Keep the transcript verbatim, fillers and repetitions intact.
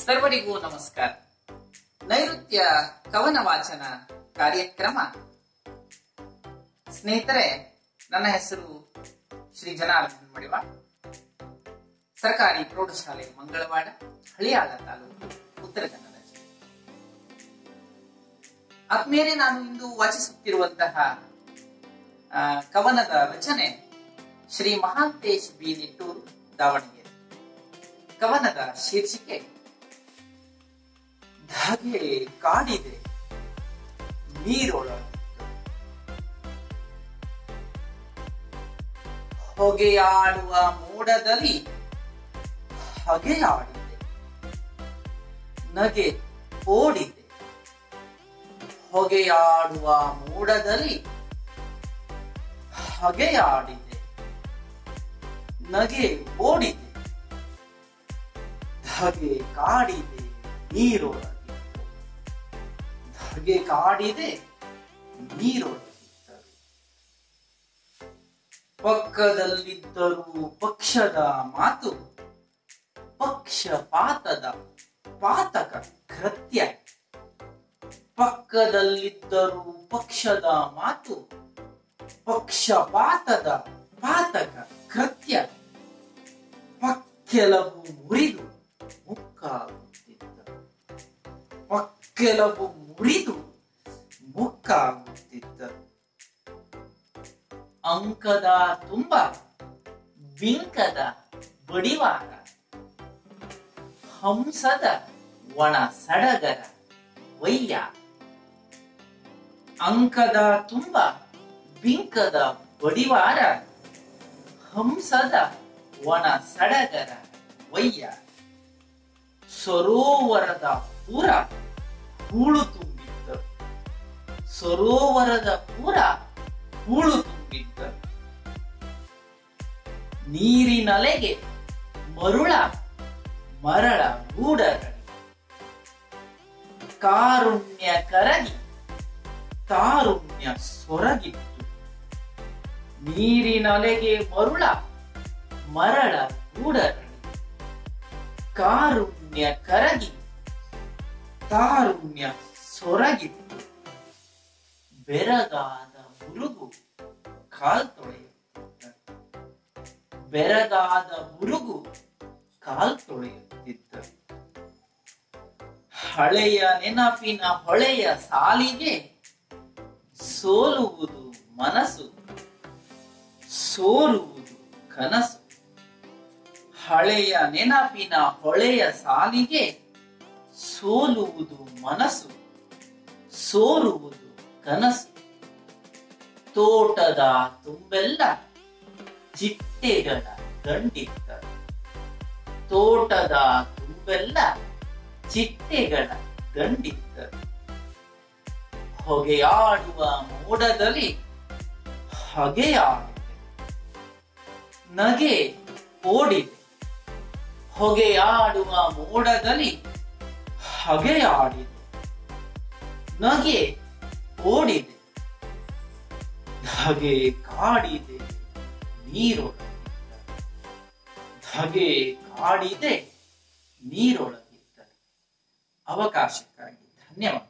ಸರ್ವರಿಗೂ ನಮಸ್ಕಾರ. ನೈಋತ್ಯ ಕವನ ವಾಚನ ಕಾರ್ಯಕ್ರಮ. ಸ್ನೇಹಿತರೆ, ನನ್ನ ಹೆಸರು ಶ್ರೀ ಜನಾರ್ದನ್ ಮಡಿವಾಳ, ಸರ್ಕಾರಿ ಪ್ರೌಢಶಾಲೆ ಮಂಗಳವಾಡ, ಹಳಿಯಾಳ ತಾಲೂಕು, ಉತ್ತರ ಕನ್ನಡ ಜಿಲ್ಲೆ. ಆದ್ಮೇಲೆ ನಾನು ಇಂದು ವಾಚಿಸುತ್ತಿರುವಂತಹ ಕವನದ ರಚನೆ ಶ್ರೀ ಮಹಾಂತೇಶ್ ಬಿ ನಿಟ್ಟೂರು, ದಾವಣಗೆರೆ. ಕವನದ ಶೀರ್ಷಿಕೆ ಧಗೆ ಕಾಡಿದೆ ನೀರೊಳಗಿತ್ತು, ಹೊಗೆಯಾಡುವ ಮೋಡದಲ್ಲಿ ಹಗೆಯಾಡಿದೆ, ನಗೆ ಓಡಿದೆ. ಹೊಗೆಯಾಡುವ ಮೋಡದಲ್ಲಿ ಹಗೆಯಾಡಿದೆ, ನಗೆ ಓಡಿದೆ. ಧಗೆ ಕಾಡಿದೆ ನೀರೊಳಗಿತ್ತು, ಧಗೆ ಕಾಡಿದೆ ನೀರೊಳಗಿದ್ದರು. ಪಕ್ಕದಲ್ಲಿದ್ದರೂ ಪಕ್ಷದ ಮಾತು, ಪಕ್ಷಪಾತದ ಪಾತಕ ಕೃತ್ಯ. ಪಕ್ಕದಲ್ಲಿದ್ದರೂ ಪಕ್ಷದ ಮಾತು, ಪಕ್ಷಪಾತದ ಪಾತಕ ಕೃತ್ಯ. ಪಕ್ಕೆಲವು ಮುರಿದು ಮುಕ್ಕಾಗುತ್ತಿದ್ದರು, ಪಕ್ಕೆಲವು ಮುರಿದು ಮುಕ್ಕಾಗುತ್ತಿದ್ದರು. ಅಂಕದ ತುಂಬ ಬಿಂಕದ ಬಡಿವಾರ, ಹಂಸದ ಒಣ ಸಡಗರ ವಯ್ಯ. ಅಂಕದ ತುಂಬ ಬಿಂಕದ ಬಡಿವಾರ, ಹಂಸದ ಒಣ ಸಡಗರ ವಯ್ಯ. ಸರೋವರದ ಪೂರ ಹೂಳು ತುಂಬಿದ್ದರು, ಸರೋವರದ ಪೂರ ಹೂಳು ತುಂಬಿದ್ದರು. ನೀರಿನಲೆಗೆ ಮರುಳ ಮರಳ ಗೂಡಗಳು, ಕಾರುಣ್ಯ ಕರಗಿ ತಾರುಣ್ಯ ಸೊರಗಿತ್ತು. ನೀರಿನಲೆಗೆ ಮರುಳ ಮರಳ ಗೂಡಗಳು, ಕಾರುಣ್ಯ ಕರಗಿ ತಾರುಣ್ಯ ಸೊರಗಿತ್ತು. ಬೆರಗಾದ ಮುರುಗು ಕಾಲ್ ತೊಳೆಯುತ್ತಿದ್ದರು, ಬೆರಗಾದ ಮುರುಗು ಕಾಲ್ ತೊಳೆಯುತ್ತಿದ್ದರು. ಹಳೆಯ ನೆನಪಿನ ಹೊಳೆಯ ಸಾಲಿಗೆ ಸೋಲುವುದು ಮನಸ್ಸು, ಸೋರುವುದು ಕನಸು. ಹಳೆಯ ನೆನಪಿನ ಹೊಳೆಯ ಸಾಲಿಗೆ ಸೋಲುವುದು ಮನಸ್ಸು, ಸೋರುವುದು ಕನಸು. ತೋಟದ ತುಂಬೆಲ್ಲ ಚಿಟ್ಟೆಗಳ ದಂಡಿದ್ದರು, ತೋಟದ ತುಂಬೆಲ್ಲ ಚಿಟ್ಟೆಗಳ ದಂಡಿದ್ದರು. ಹೊಗೆಯಾಡುವ ಮೋಡದಲ್ಲಿ ಹಗೆಯಾಡಿದೆ, ನಗೆ ಓಡಿದೆ. ಹೊಗೆಯಾಡುವ ಮೋಡದಲ್ಲಿ ಹಗೆಯಾಡಿದೆ, ನಗೆ ಓಡಿದೆ. ಧಗೆ ಕಾಡಿದೆ ನೀರೊಳಗಿದ್ದರು, ಧಗೆ ಕಾಡಿದೆ ನೀರೊಳಗಿದ್ದರು. ಅವಕಾಶಕ್ಕಾಗಿ ಧನ್ಯವಾದ.